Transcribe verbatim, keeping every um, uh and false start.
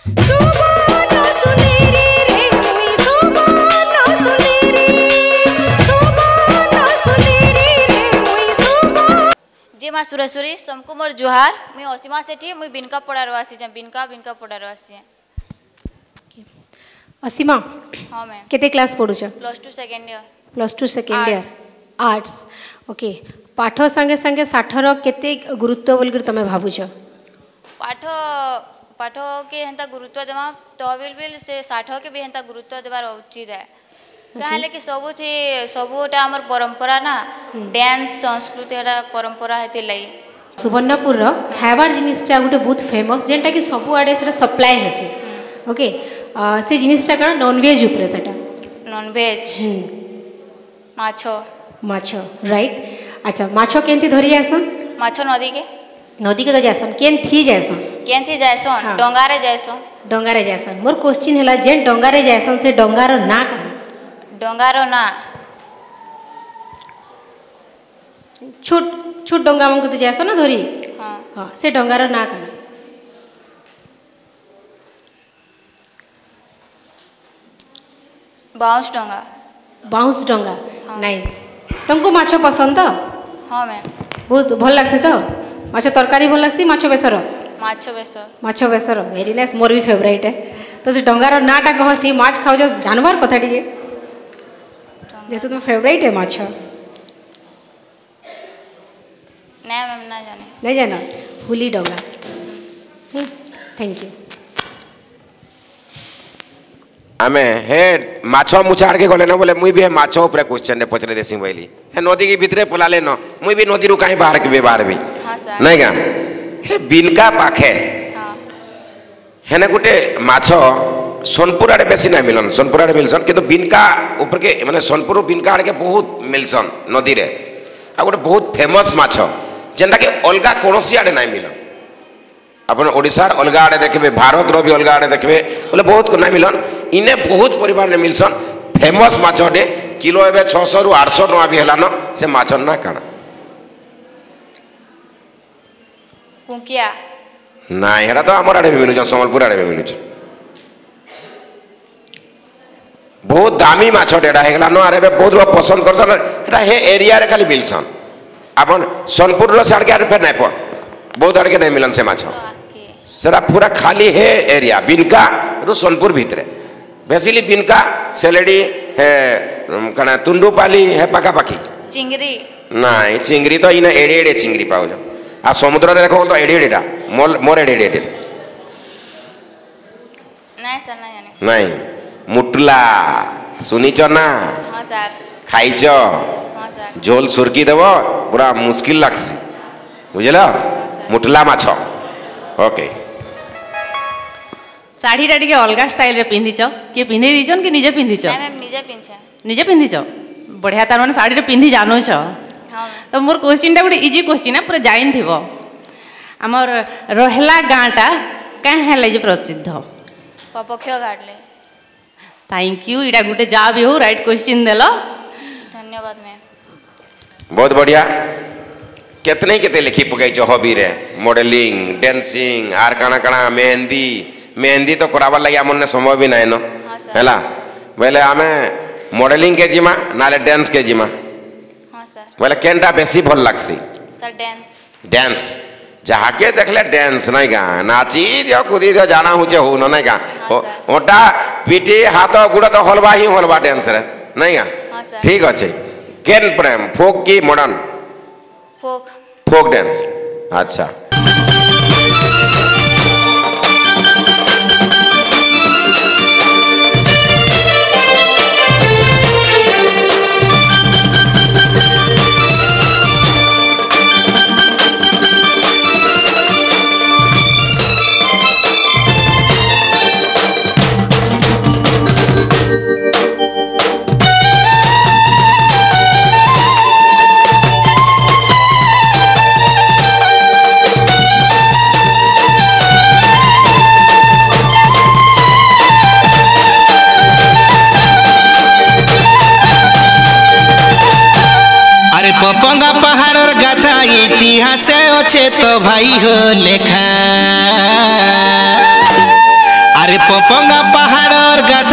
जे माँ सुरेश्वरी समको मोर जुहार मुई असीमा सेठी मुई बिनका पड़ा रवासी जे बिनका बिनका पड़ा रवासी असीमा हां मैम केते क्लास पढुछ plus two second year plus two second year arts okay पाठ संगे संगे साठर केते गुरुत्व बोल कर तमे भाबुछ पाठ पाठ के हेंता गुरुत्व देमा तहबिल बिल से साठ के भी हेंता गुरुत्व देबार उचित है कहले कि सब थी सबटा हमर परंपरा ना डांस संस्कृति एटा परंपरा हेति लई सुवर्णपुर रो खाइबार जिनिसटा गुटे बहुत फेमस जेंटा कि सब आडे सेटा सप्लाई हेसी ओके से जिनिसटा कण नॉन वेज ऊपर सेटा नॉन वेज माछो माछो राइट अच्छा माछो केंती धरि आसन माछो नदी के नदी के तो जासन केन थी जासन केन थी जासन डोंगारे जासन डोंगारे जासन मोर क्वेश्चन हैला जेन डोंगारे जासन से डोंगारो ना का डोंगारो ना छोट छोट डोंगा मन को तो जासन ना धरी हां हां से डोंगारो ना का बाउंस डोंगा बाउंस डोंगा नहीं तुमको माछो पसंद तो हां मैम बहुत भल लागसे तो माछो तरकारी भल लागसी माछो बेसर माछो बेसर माछो बेसर वेरी नाइस मोर भी फेवरेट है तो से डोंगारो नाटा कह सी माछ खाओ जो जानवर कथा टिके जेतो तुम फेवरेट है माछो नहीं मैम ना जाने नहीं जानो हुली डोंगा थैंक यू आमे हे माछो मुछाड़ के गले न बोले मुई भी हे माछो ऊपर क्वेश्चन ने पचरे देसी बोली हे नदी के भीतरे पलाले न मुई भी नदी रु काहे बाहर के बाहर भी हां सर नहीं गा हे बिनका पाखे हां हेने गुटे माछो सोनपुर आड़े बेसी ना मिलन सोनपुर आड़े मिलसन किंतु बिनका ऊपर के माने सोनपुर बिनका आड़े के बहुत मिलसन नदी रे आ गुटे बहुत फेमस माछो जेंदा के अलगा कोनोसी आड़े ना मिलन अपन ओडिसा अलगा आड़े देखबे भारत रो भी अलगा आड़े देखबे बोले बहुत को ना मिलन इने बहुत परिवार ने मिलसन फेमस माछो डे किलो एबे छह सौ रु आठ सौ टका भी हेलानो से माछो ना काना कुंकिया ना हेरा तो हमर आड़े भी मिलु संबलपुर आड़े भी मिलु बहुत दामी माछो डेडा हेगला न आरे बहुत लोग पसंद करसन एटा हे एरिया रे खाली मिलसन अपन सोनपुर रो साड़ के आरे पे नै प बहुत आड़ के नै मिलन से माछो सेरा पूरा खाली हे एरिया बिनका रो सोनपुर भीतरे बेसिली बिनका सेलेडी हे कना तुंडुपाली हे पाका पाकी चिंगरी नाही चिंगरी तो इना एडे एडे चिंगरी पाउलो आ समुद्र रे देखो तो एडे एडेटा मोर मोर एडे एडे नहीं सर ना जाने नहीं मुटला सुनीच ना हां सर खाइच हां सर झोल सुरकी देव पूरा मुश्किल लागसी बुझल मुटला माछ ओके साड़ी टा टिके अलगा स्टाइल रे पिंधिच के पिंधि दिछन कि निजे पिंधिच नहीं मैम निजे पिनछे निजे पिंधिच बढ़िया तार माने साड़ी रे पिंधि जानुछ हां तो मोर क्वेश्चन टा गुटे इजी क्वेश्चन है पूरा जाइन थिबो हमर रहला गांटा काहे हेले जे प्रसिद्ध पपक्ष घाटले थैंक यू इडा गुटे जा भी हो राइट क्वेश्चन देलो धन्यवाद मैम बहुत बढ़िया कितने केते लिखी पकई छ हॉबी रे मॉडलिंग डांसिंग आर काना काना मेहंदी मेहंदी तो करावा लागि हमने संभव भी नहीं न हैला बोले आमे मॉडलिंग के जिमा नाले डांस के जिमा हां सर बोले केनटा बेसी भल लागसी सर डांस डांस जहा के देखले डांस नहीं गा नाची दियो कूदी दियो जाना हुचे हो न नहीं गा ओटा पीठी हाथ गुड़ तो हलवा ही हलवा डांस रे नहीं गा ठीक अच्छे केन प्रेम फोक की मॉडर्न फोक फोक डांस अच्छा पपंगा पहाड़र गाथा इतिहासे अच्छे तो भाई हो लेखा पपंगा पहाड़र गाथा